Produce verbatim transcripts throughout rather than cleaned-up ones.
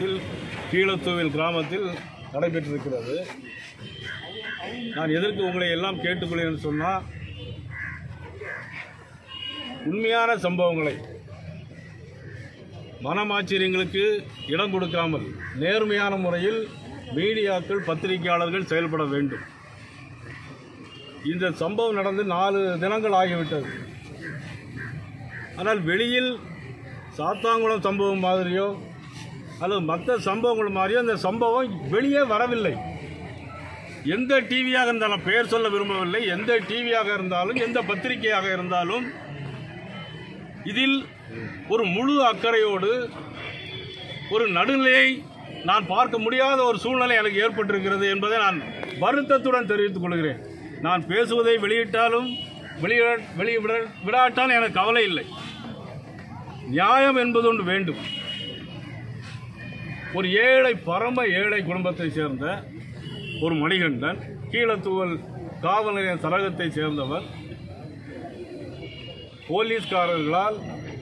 மாவட்டத்தில் கீழத்தூவில் கிராமத்தில் நடைபெற்றிருக்கிறது. நான் எதற்கு உங்களை எல்லாம் கேட்டுக்கொள்கிறேன்னு சொன்னால், உண்மையான சம்பவங்களை மனமாச்சரியங்களுக்கு இடம் கொடுக்காமல் நேர்மையான முறையில் மீடியாக்கள் பத்திரிகையாளர்கள் செயல்பட வேண்டும். இந்த சம்பவம் நடந்து நாலு தினங்கள் ஆகிவிட்டது. ஆனால் வெளியில் சாத்தாங்குளம் சம்பவம் மாதிரியோ அல்லது மற்ற சம்பவங்கள் மாதிரியோ இந்த சம்பவம் வெளியே வரவில்லை. எந்த டிவியாக இருந்தாலும், பெயர் சொல்ல விரும்பவில்லை, எந்த டிவியாக இருந்தாலும் எந்த பத்திரிகையாக இருந்தாலும் இதில் ஒரு முழு அக்கறையோடு ஒரு நடுநிலையை நான் பார்க்க முடியாத ஒரு சூழ்நிலை எனக்கு ஏற்பட்டிருக்கிறது என்பதை நான் வருத்தத்துடன் தெரிவித்துக் கொள்கிறேன். நான் பேசுவதை வெளியிட்டாலும் வெளியிட வெளியிட விடாட்டாலும் எனக்கு கவலை இல்லை. நியாயம் என்பது ஒன்று வேண்டும். ஒரு ஏழை, பரம ஏழை குடும்பத்தை சேர்ந்த ஒரு மணிகண்டன், கீழத்தூவல் காவல் நிலைய தலகத்தை சேர்ந்தவர், போலீஸ்காரர்களால்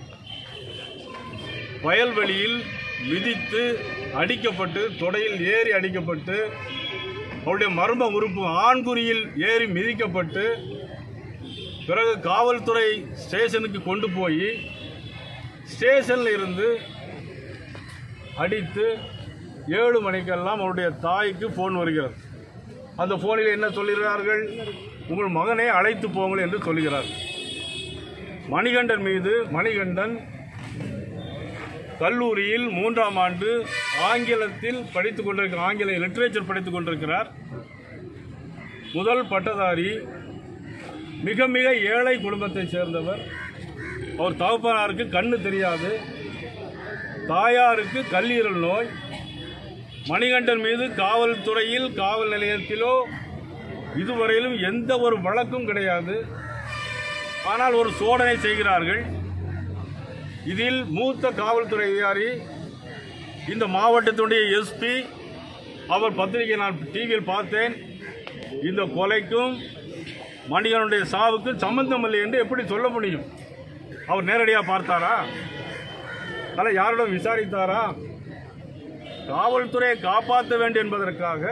வயல்வெளியில் மிதித்து அடிக்கப்பட்டு, தொடையில் ஏறி அடிக்கப்பட்டு, அவருடைய மர்ம உறுப்பு ஆண்குறியில் ஏறி மிதிக்கப்பட்டு, பிறகு காவல்துறை ஸ்டேஷனுக்கு கொண்டு போய் ஸ்டேஷனில் இருந்து அடித்து ஏழு மணிக்கெல்லாம் அவருடைய தாய்க்கு ஃபோன் வருகிறது. அந்த ஃபோனில் என்ன சொல்கிறார்கள்? உங்கள் மகனை அழைத்து போங்கள் என்று சொல்கிறார்கள். மணிகண்டன் மீது மணிகண்டன் கல்லூரியில் மூன்றாம் ஆண்டு ஆங்கிலத்தில் படித்துக் கொண்டிருக்கிறார். ஆங்கில லிட்ரேச்சர் படித்துக் கொண்டிருக்கிறார். முதல் பட்டதாரி. மிக மிக ஏழை குடும்பத்தை சேர்ந்தவர். அவர் தகப்பனாருக்கு கண்ணு தெரியாது, தாயாருக்கு கல்லீரல் நோய். மணிகண்டன் மீது காவல்துறையில், காவல் நிலையத்திலோ இதுவரையிலும் எந்த ஒரு வழக்கும் கிடையாது. ஆனால் ஒரு சோதனை செய்கிறார்கள். இதில் மூத்த காவல்துறை அதிகாரி, இந்த மாவட்டத்தினுடைய எஸ்பி, அவர் பத்திரிகை நான் டிவியில் பார்த்தேன், இந்த கொலைக்கும் மணிகண்டனுடைய சாவுக்கும் சம்பந்தம் இல்லை என்று எப்படி சொல்ல முடியும்? அவர் நேரடியாக பார்த்தாரா? அல்ல யாரிடம் விசாரித்தாரா? காவல்துறையை காப்பாற்ற வேண்டும் என்பதற்காக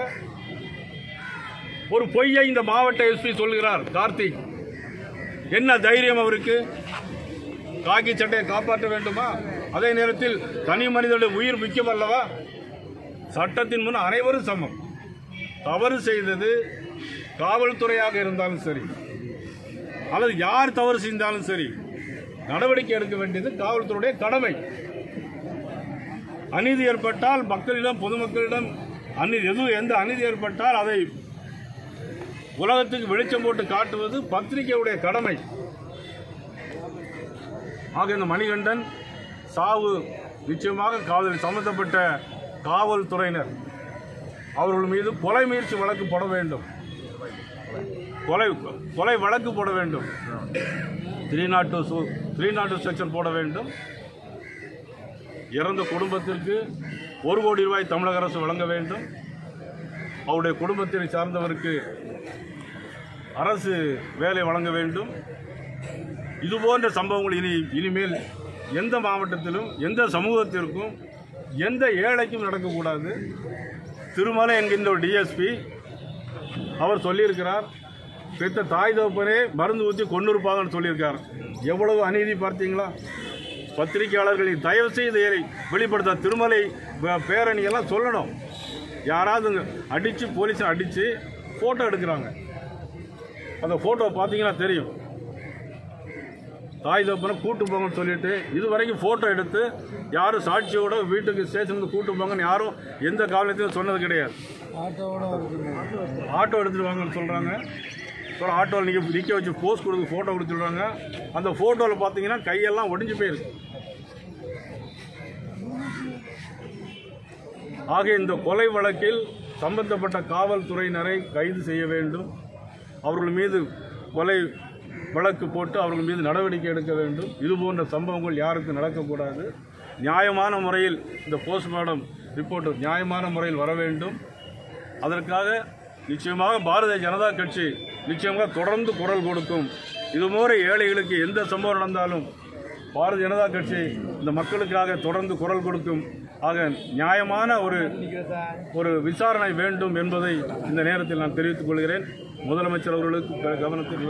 ஒரு பொய்யை இந்த மாவட்ட எஸ்பி சொல்கிறார். கார்த்திக், என்ன தைரியம் அவருக்கு? காக்கி சட்டையை காப்பாற்ற வேண்டுமா? அதே நேரத்தில் தனி மனிதனுடைய உயிர் முக்கியம் அல்லவா? சட்டத்தின் முன் அனைவரும் சமம். தவறு செய்தது காவல்துறையாக இருந்தாலும் சரி, அல்லது யார் தவறு செய்தாலும் சரி, நடவடிக்கை எடுக்க வேண்டியது காவல்துறையுடைய கடமை. அநீதி ஏற்பட்டால் மக்களிடம், பொதுமக்களிடம் அநீதி எதுவும் எந்த அநீதி ஏற்பட்டால் அதை உலகத்துக்கு வெளிச்சம் போட்டு காட்டுவது பத்திரிகையுடைய கடமை. ஆக இந்த மணிகண்டன் சாவு நிச்சயமாக காவல் சம்பந்தப்பட்ட காவல்துறையினர் அவர்கள் மீது கொலை முயற்சி வழக்கு போட வேண்டும். கொலை கொலை வழக்கு போட வேண்டும். Three nought two three nought two section போட வேண்டும். இறந்த குடும்பத்திற்கு ஒரு கோடி ரூபாய் தமிழக அரசு வழங்க வேண்டும். அவருடைய குடும்பத்தை சார்ந்தவருக்கு அரசு வேலை வழங்க வேண்டும். இதுபோன்ற சம்பவங்கள் இனி இனிமேல் எந்த மாவட்டத்திலும், எந்த சமூகத்திற்கும், எந்த ஏழைக்கும் நடக்கக்கூடாது. திருமலை என்கின்ற ஒரு டிஎஸ்பி அவர் சொல்லியிருக்கிறார், பெற்ற தாய் தகப்பனே மருந்து ஊற்றி கொண்டு இருப்பாங்கன்னு சொல்லியிருக்கார். எவ்வளவு அநீதி பார்த்தீங்களா? பத்திரிகையாளர்களை தயவு செய்து வெளிப்படுத்த திருமலை பேரணியெல்லாம் சொல்லணும். யாராவது அடித்து போலீஸை அடித்து ஃபோட்டோ எடுக்கிறாங்க. அந்த ஃபோட்டோ பார்த்தீங்கன்னா தெரியும். தாய் தகப்பனை கூட்டு போங்கன்னு சொல்லிட்டு இதுவரைக்கும் ஃபோட்டோ எடுத்து யாரும் சாட்சியோட வீட்டுக்கு ஸ்டேஷனுக்கு கூட்டு போங்கன்னு யாரும் எந்த காலத்திலும் சொன்னது கிடையாது. ஆட்டோ எடுத்துட்டு வாங்கன்னு சொல்கிறாங்க. அப்புறம் ஆட்டோவில் நீங்கள் நிற்க வச்சு போஸ்ட் கொடுத்து ஃபோட்டோ கொடுத்து சொல்கிறாங்க. அந்த ஃபோட்டோவில் பார்த்தீங்கன்னா கையெல்லாம் ஒடிஞ்சு போயிருக்கு. ஆக இந்த கொலை வழக்கில் சம்பந்தப்பட்ட காவல்துறையினரை கைது செய்ய வேண்டும். அவர்கள் மீது கொலை வழக்கு போட்டு அவர்கள் மீது நடவடிக்கை எடுக்க வேண்டும். இதுபோன்ற சம்பவங்கள் யாருக்கும் நடக்கக்கூடாது. நியாயமான முறையில் இந்த போஸ்ட்மார்ட்டம் ரிப்போர்ட் நியாயமான முறையில் வர வேண்டும். அதற்காக நிச்சயமாக பாரதிய ஜனதா கட்சி நிச்சயமாக தொடர்ந்து குரல் கொடுக்கும். இதுபோன்ற ஏழைகளுக்கு எந்த சம்பவம் நடந்தாலும் பாரதிய ஜனதா கட்சி இந்த மக்களுக்காக தொடர்ந்து குரல் கொடுக்கும். ஆக நியாயமான ஒரு ஒரு விசாரணை வேண்டும் என்பதை இந்த நேரத்தில் நான் தெரிவித்துக் கொள்கிறேன். முதலமைச்சர் அவர்களுக்கு கவனத்தில்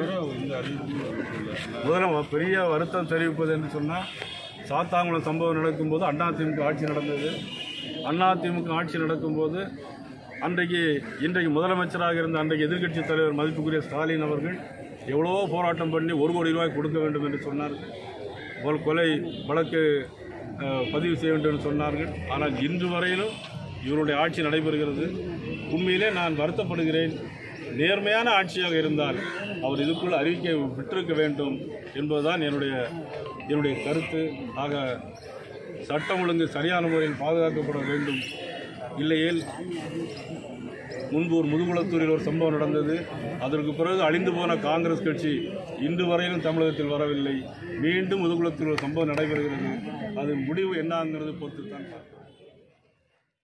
முதல பெரிய வருத்தம் தெரிவிப்பது என்று சொன்னால், சாத்தாங்குளம் சம்பவம் நடக்கும்போது அதிமுக ஆட்சி நடந்தது. அதிமுக ஆட்சி நடக்கும்போது அன்றைக்கு இன்றைக்கு முதலமைச்சராக இருந்த அன்றைக்கு எதிர்க்கட்சி தலைவர் மதிப்புக்குரிய ஸ்டாலின் அவர்கள் எவ்வளவோ போராட்டம் பண்ணி ஒரு கோடி ரூபாய் கொடுக்க வேண்டும் என்று சொன்னார்கள். ஒரு கொலை வழக்கு பதிவு செய்ய வேண்டும் என்று சொன்னார்கள். ஆனால் இன்று வரையிலும் இவருடைய ஆட்சி நடைபெறுகிறது. உண்மையிலே நான் வருத்தப்படுகிறேன். நேர்மையான ஆட்சியாக இருந்தால் அவர் இதுக்குள் அறிவிக்கை விட்டிருக்க வேண்டும் என்பதுதான் என்னுடைய என்னுடைய கருத்து. ஆக சட்டம் ஒழுங்கு சரியான முறையில் பாதுகாக்கப்பட வேண்டும். இல்லையேல் முன்பு ஒரு முதுகுளத்தூரில் ஒரு சம்பவம் நடந்தது. அதற்கு பிறகு அழிந்து போன காங்கிரஸ் கட்சி இன்று வரையிலும் தமிழகத்தில் வரவில்லை. மீண்டும் முதுகுளத்தூரில் ஒரு சம்பவம் நடைபெறுகிறது. அது முடிவு என்னங்கிறது பொறுத்து தான்.